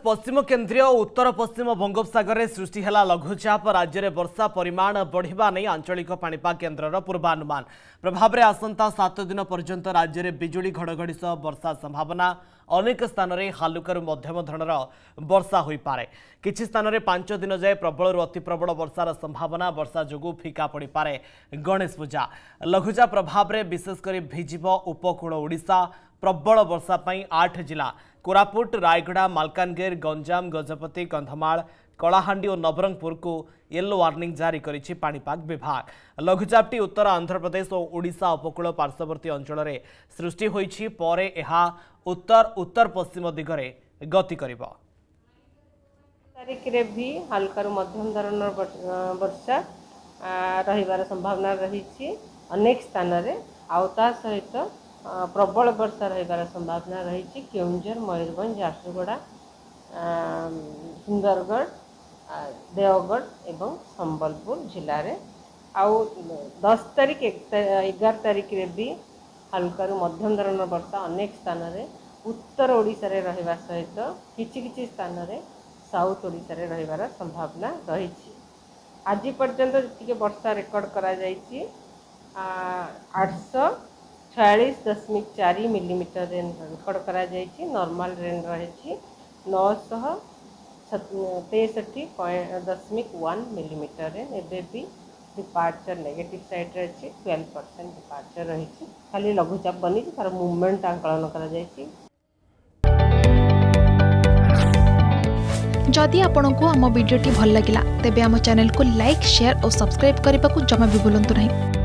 पश्चिम केन्द्रीय और उत्तर पश्चिम बंगोपसागर में सृष्टि है लघुचाप। राज्य में वर्षा परिमाण बढ़िबा नहीं आंचलिक पाणीपाग केन्द्रर पूर्वानुमान प्रभाव में आसंता 7 दिन पर्यंत राज्य में बिजुली घड़घड़ी सह वर्षा संभावना। अनेक स्थान में हालुकारू मध्यम धरणर वर्षा हो पारे। किछि स्थान में 5 दिन जाए प्रबल अति प्रबल वर्षार संभावना। वर्षा जोगु फिका पड़ पारे गणेश पूजा। लघुचाप प्रभाव में विशेषकर भिजिब उपकूल ओडिशा। प्रबल वर्षा पई 8 जिला कोरापुट, रायगड़ा, मालकानगिरी, गंजाम, गजपति, कंधमाल, कलाहांडी और नवरंगपुर को येलो वार्निंग जारी करिछि पाणीपाग विभाग। लघुचापटी उत्तर आंध्र प्रदेश और ओडिशा उपकूल पार्श्ववर्ती अंचल में सृष्टि होइछि। परे एहा उत्तर उत्तर पश्चिम दिगरे गति करिबो। तारीख रे भी हल्का मध्यम धरणर वर्षा रहिबार संभावना रही। अनेक स्थान रे आवता सहित प्रबल वर्षा रहिबार संभावना रही। केउंझर, मयूरभंज, झारसुगुड़ा, सुंदरगढ़, देवगढ़ एवं संबलपुर जिले में आउ 10 तारीख 11 तारीख रे भी हल्का मध्यम धरणर वर्षा अनेक स्थान रे उत्तर ओडिशा रे रहिबा सहित किछि स्थान रे साउथ ओडिशा रे रहिबार संभावना रही। आज पर्यंत जी वर्षा रेकर्ड करा जायछि 846.4 मिलीमीटर रेन रेकर्ड करा जायछि। नॉर्मल रेन रही 963.1 मिलीमीटर रेन। एबे भी डिपार्चर नेगेटिव साइड रे अछि 12% डिपार्चर रही। खाली लघुचाप बनी तार मूवमेंट आंकलन करा जायछि। जदि आपंक आम भिडी भल लगा तेब आम चैनल को लाइक, शेयर और सब्सक्राइब करने को जमा भी भूलु नहीं।